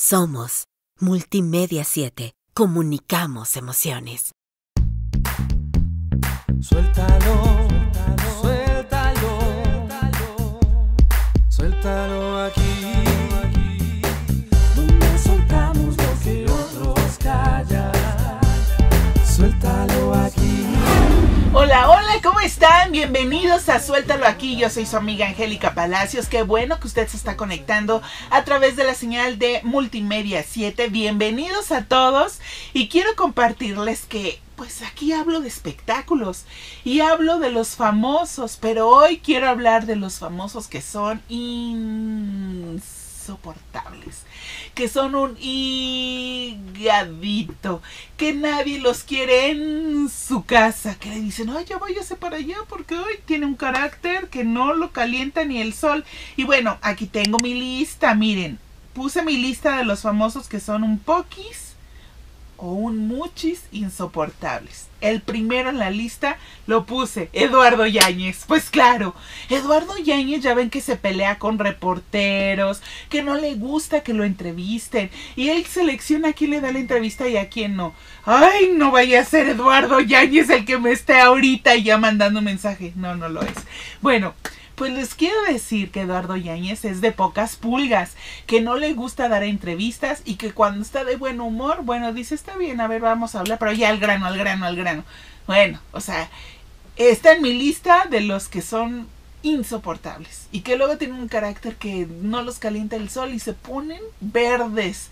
Somos Multimedia 7. Comunicamos emociones. Suéltalo, suéltalo, suéltalo aquí, donde soltamos lo que otros callan. Suéltalo aquí. Hola, hola, ¿cómo están? Bienvenidos a Suéltalo Aquí. Yo soy su amiga Angélica Palacios. Qué bueno que usted se está conectando a través de la señal de Multimedia 7. Bienvenidos a todos y quiero compartirles que pues aquí hablo de espectáculos y hablo de los famosos, pero hoy quiero hablar de los famosos que son insoportables, que son un higadito, que nadie los quiere en su casa, que le dicen, ay, ya váyase para allá porque hoy tiene un carácter que no lo calienta ni el sol. Y bueno, aquí tengo mi lista, miren, puse mi lista de los famosos que son un poquis o un muchis insoportables. El primero en la lista lo puse, Eduardo Yáñez. Pues claro, Eduardo Yáñez ya ven que se pelea con reporteros, que no le gusta que lo entrevisten, y él selecciona a quién le da la entrevista y a quién no. Ay, no vaya a ser Eduardo Yáñez el que me esté ahorita ya mandando un mensaje. No, no lo es. Bueno, pues les quiero decir que Eduardo Yáñez es de pocas pulgas, que no le gusta dar entrevistas y que cuando está de buen humor, bueno, dice, está bien, a ver, vamos a hablar, pero ya al grano. Bueno, o sea, está en mi lista de los que son insoportables y que luego tienen un carácter que no los calienta el sol y se ponen verdes.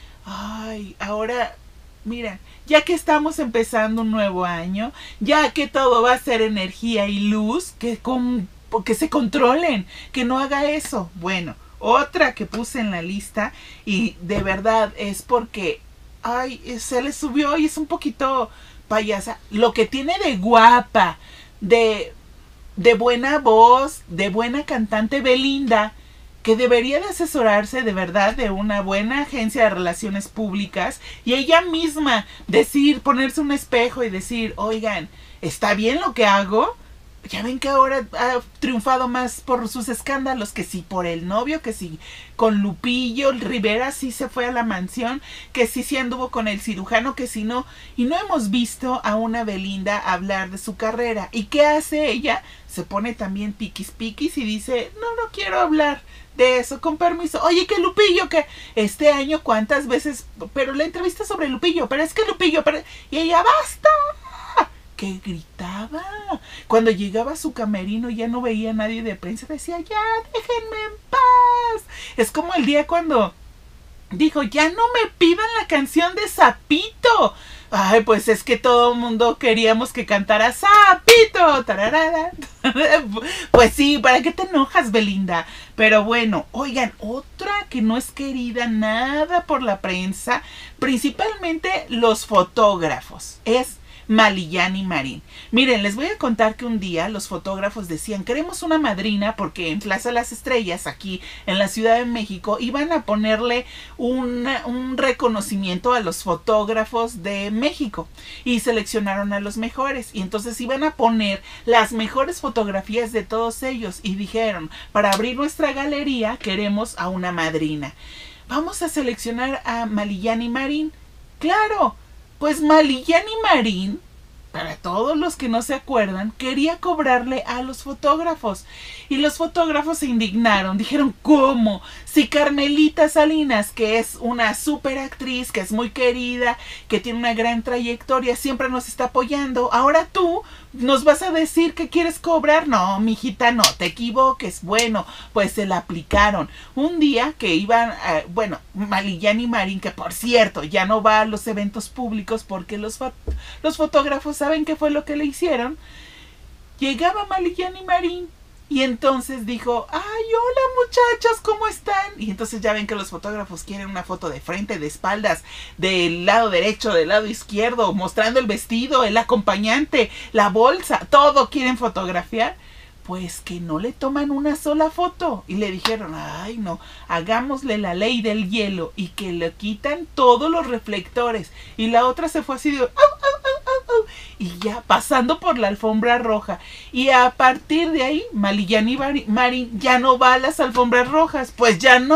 Ay, ahora, miren, ya que estamos empezando un nuevo año, ya que todo va a ser energía y luz, que se controlen, que no haga eso. Bueno, otra que puse en la lista y de verdad es porque, ay, se le subió y es un poquito payasa. Lo que tiene de guapa, de buena voz, de buena cantante, Belinda, que debería de asesorarse de verdad de una buena agencia de relaciones públicas y ella misma decir, ponerse un espejo y decir, oigan, ¿está bien lo que hago? Ya ven que ahora ha triunfado más por sus escándalos, que si por el novio, que si con Lupillo Rivera sí se fue a la mansión, que sí anduvo con el cirujano, que si no. Y no hemos visto a una Belinda hablar de su carrera. ¿Y qué hace ella? Se pone también piquis y dice, no quiero hablar de eso, con permiso. Oye, que Lupillo, que este año cuántas veces, pero la entrevista sobre Lupillo, pero es que Lupillo, y ella, ¡basta! Que gritaba. Cuando llegaba a su camerino ya no veía a nadie de prensa, decía, ya, déjenme en paz. Es como el día cuando dijo, ya no me pidan la canción de Sapito. Ay, pues es que todo el mundo queríamos que cantara Sapito. Tararara. Pues sí, ¿para qué te enojas, Belinda? Pero bueno, oigan, otra que no es querida nada por la prensa, principalmente los fotógrafos, es Maliyani Marín. Miren, les voy a contar que un día los fotógrafos decían, queremos una madrina porque en Plaza Las Estrellas, aquí en la Ciudad de México, iban a ponerle un reconocimiento a los fotógrafos de México y seleccionaron a los mejores y entonces iban a poner las mejores fotografías de todos ellos y dijeron, para abrir nuestra galería queremos a una madrina. Vamos a seleccionar a Maliyani Marín. ¡Claro! Pues Maliyani Marín, para todos los que no se acuerdan, quería cobrarle a los fotógrafos. Y los fotógrafos se indignaron. Dijeron, ¿cómo? Si Carmelita Salinas, que es una súper actriz, que es muy querida, que tiene una gran trayectoria, siempre nos está apoyando, ahora tú nos vas a decir que quieres cobrar. No, mijita, no te equivoques. Bueno, pues se la aplicaron. Un día que iban, Maliyani Marín, que por cierto ya no va a los eventos públicos porque los fotógrafos saben qué fue lo que le hicieron. Llegaba Maliyani Marín y entonces dijo, ay, hola muchachos, ¿cómo están? Y entonces ya ven que los fotógrafos quieren una foto de frente, de espaldas, del lado derecho, del lado izquierdo, mostrando el vestido, el acompañante, la bolsa, todo quieren fotografiar. Pues que no le toman una sola foto. Y le dijeron, ay no, hagámosle la ley del hielo y que le quitan todos los reflectores. Y la otra se fue así de, au, au, au, au, y ya pasando por la alfombra roja. Y a partir de ahí, Maliyani Marín ya no va a las alfombras rojas. Pues ya no,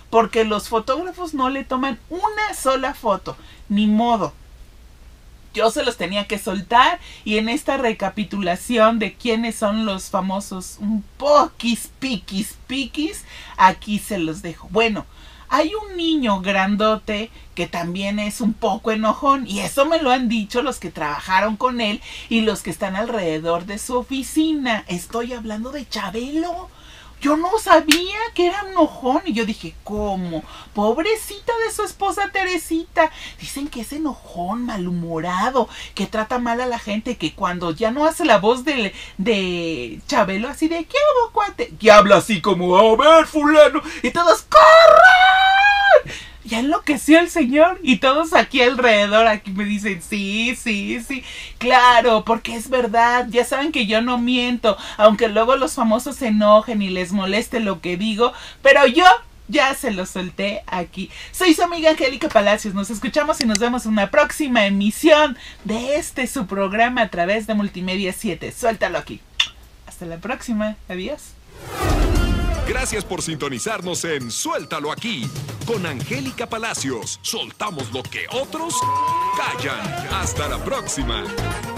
porque los fotógrafos no le toman una sola foto, ni modo. Yo se los tenía que soltar y en esta recapitulación de quiénes son los famosos un poquis piquis, aquí se los dejo. Bueno, hay un niño grandote que también es un poco enojón y eso me lo han dicho los que trabajaron con él y los que están alrededor de su oficina. Estoy hablando de Chabelo. Yo no sabía que era enojón y yo dije, ¿cómo? Pobrecita de su esposa Teresita. Dicen que es enojón, malhumorado, que trata mal a la gente, que cuando ya no hace la voz de Chabelo así de, ¿qué hago, cuate? Que habla así como, a ver, fulano, y todos, ¡corran! Ya enloqueció el señor y todos aquí alrededor aquí me dicen, sí, claro, porque es verdad, ya saben que yo no miento, aunque luego los famosos se enojen y les moleste lo que digo, pero yo ya se lo solté aquí. Soy su amiga Angélica Palacios, nos escuchamos y nos vemos en una próxima emisión de su programa a través de Multimedia 7. Suéltalo aquí. Hasta la próxima, adiós. Gracias por sintonizarnos en Suéltalo Aquí. Con Angélica Palacios, soltamos lo que otros callan. Hasta la próxima.